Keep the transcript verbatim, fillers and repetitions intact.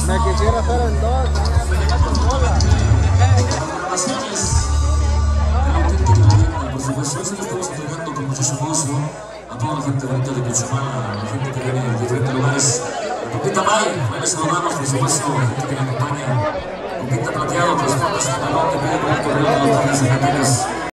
Me quisiera hacer en dos, por supuesto, eso lo estamos entregando con muchísimo gusto a toda la gente bonita de Cozumel, a la gente que viene de diferentes lugares. Compita May, pueden saludarnos, por supuesto, la gente que me acompaña. Compita Plateado, Transportes Sinaloa, te pide por el correo de los Ángeles.